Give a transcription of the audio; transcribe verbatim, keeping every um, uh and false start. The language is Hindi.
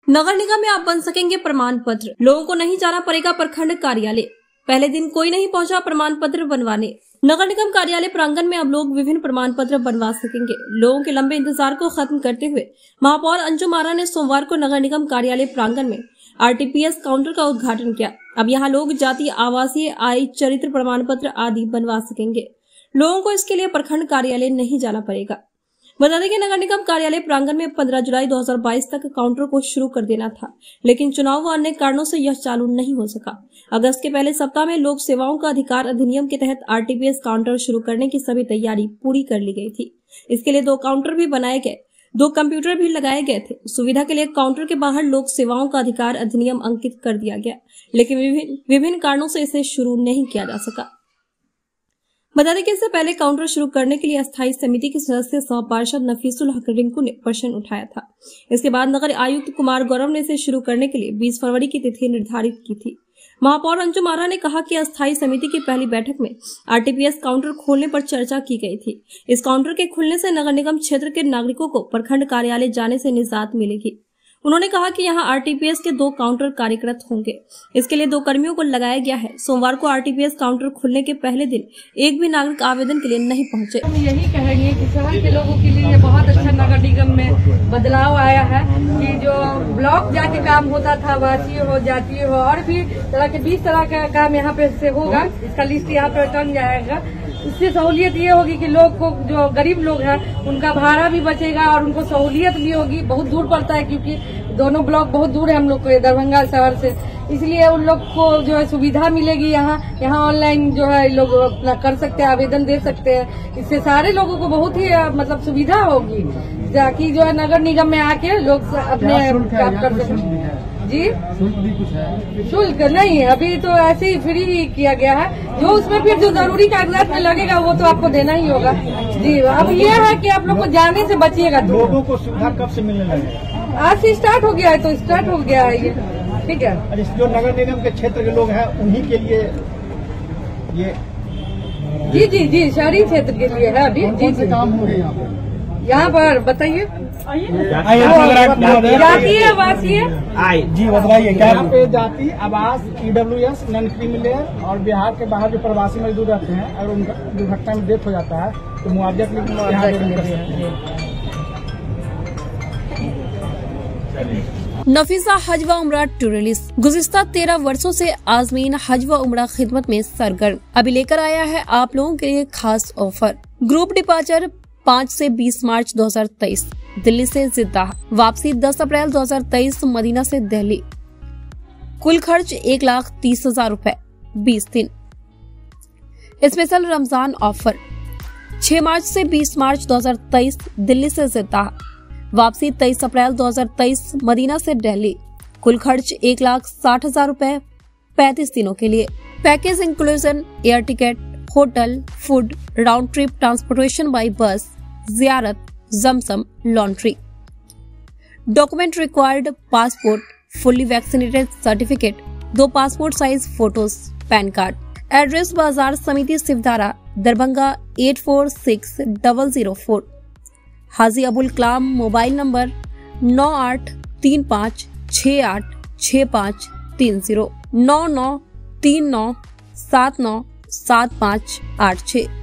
नगर निगम में आप बन सकेंगे प्रमाण पत्र, लोगों को नहीं जाना पड़ेगा प्रखंड कार्यालय। पहले दिन कोई नहीं पहुंचा प्रमाण पत्र बनवाने। नगर निगम कार्यालय प्रांगण में अब लोग विभिन्न प्रमाण पत्र बनवा सकेंगे। लोगों के लंबे इंतजार को खत्म करते हुए महापौर अंजुम आरा ने सोमवार को नगर निगम कार्यालय प्रांगण में आरटीपीएस काउंटर का उद्घाटन किया। अब यहां लोग जाति, आवासीय, आय, चरित्र प्रमाण पत्र आदि बनवा सकेंगे। लोगों को इसके लिए प्रखंड कार्यालय नहीं जाना पड़ेगा। बता दें कि नगर निगम कार्यालय प्रांगण में पंद्रह जुलाई दो हज़ार बाईस तक काउंटर को शुरू कर देना था, लेकिन चुनाव व अन्य कारणों से यह चालू नहीं हो सका। अगस्त के पहले सप्ताह में लोक सेवाओं का अधिकार अधिनियम के तहत आरटीपीएस काउंटर शुरू करने की सभी तैयारी पूरी कर ली गई थी। इसके लिए दो काउंटर भी बनाए गए, दो कंप्यूटर भी लगाए गए थे। सुविधा के लिए काउंटर के बाहर लोक सेवाओं का अधिकार अधिनियम अंकित कर दिया गया, लेकिन विभिन्न विभिन्न कारणों से इसे शुरू नहीं किया जा सका। बता दें कि इससे पहले काउंटर शुरू करने के लिए अस्थायी समिति के सदस्य सह पार्षद नफीसुल हक रिंकू ने प्रश्न उठाया था। इसके बाद नगर आयुक्त कुमार गौरव ने इसे शुरू करने के लिए बीस फरवरी की तिथि निर्धारित की थी। महापौर अंजुम आरा ने कहा कि अस्थायी समिति की पहली बैठक में आरटीपीएस काउंटर खोलने पर चर्चा की गई थी। इस काउंटर के खुलने से नगर निगम क्षेत्र के नागरिकों को प्रखंड कार्यालय जाने से निजात मिलेगी। उन्होंने कहा कि यहां आरटीपीएस के दो काउंटर कार्यरत होंगे। इसके लिए दो कर्मियों को लगाया गया है। सोमवार को आरटीपीएस काउंटर खुलने के पहले दिन एक भी नागरिक आवेदन के लिए नहीं पहुंचे। हम यही कहेंगे कि शहर के लोगों के लिए बहुत अच्छा नगर निगम में बदलाव आया है कि जो ब्लॉक जाके काम होता था, वासी हो, जातीय हो, और भी तरह के बीस तरह का काम यहाँ पे से होगा। इसका लिस्ट यहाँ पर टन जाएगा। इससे सहूलियत ये होगी कि लोग को, जो गरीब लोग हैं, उनका भाड़ा भी बचेगा और उनको सहूलियत भी होगी। बहुत दूर पड़ता है क्योंकि दोनों ब्लॉक बहुत दूर है हम लोग को दरभंगा शहर से, इसलिए उन लोग को जो है सुविधा मिलेगी। यहाँ यहाँ ऑनलाइन जो है लोग अपना कर सकते हैं, आवेदन दे सकते हैं। इससे सारे लोगों को बहुत ही मतलब सुविधा होगी, ताकि जो है नगर निगम में आके लोग अपने काम कर सकें। जी शुल्क भी कुछ है? शुल्क नहीं, अभी तो ऐसे ही फ्री ही किया गया है। जो उसमें फिर जो जरूरी कागजात में लगेगा वो तो आपको देना ही होगा। जी अब ये है कि आप लोग को जाने से बचिएगा। लोगों को सुविधा कब से मिलने लगेगा? आज से स्टार्ट हो गया है, तो स्टार्ट हो गया है ये, ठीक है। और जो नगर निगम के क्षेत्र के लोग हैं उन्हीं के लिए ये जी जी जी शहरी क्षेत्र के लिए है अभी। जी जी काम हो रहे हैं यहाँ पर बताइए। जातीय आवासीय आय जी बताइए क्या? यहाँ पे जाति, आवास, ईडब्ल्यूएस, नॉन क्रीमी लेयर और बिहार के बाहर जो प्रवासी मजदूर रहते हैं, अगर उनका दुर्घटना में डेथ हो जाता है तो मुआवजा के लिए नफीसा हज व उम्रा टूरिस्ट गुज़िश्ता तेरह वर्षों से आज़मीन हज व उम्रा खिदमत में सरगर्म अभी लेकर आया है आप लोगों के लिए खास ऑफर। ग्रुप डिपार्चर पाँच से बीस मार्च दो हज़ार तेईस दिल्ली से जिद्दाह, वापसी दस अप्रैल दो हज़ार तेईस मदीना से दिल्ली। कुल खर्च एक लाख तीस हजार रूपए, बीस दिन। स्पेशल रमजान ऑफर छह मार्च से बीस मार्च दो हज़ार तेईस दिल्ली से जिद्दाह, वापसी तेईस अप्रैल दो हज़ार तेईस मदीना से दिल्ली। कुल खर्च एक लाख साठ हजार रूपए, पैंतीस दिनों के लिए। Package inclusion air ticket, hotel, food, round trip transportation by bus, जियारत, जमसम, laundry. Document required passport, fully vaccinated certificate, दो passport size photos, pan card. Address बाजार समिति Shivdhara, Darbhanga eight four six double zero four. Haji Abul Kalam mobile number नौ आठ तीन पाँच छः आठ छः पाँच तीन जीरो, नौ नौ तीन नौ सात नौ सात पाँच आठ छः।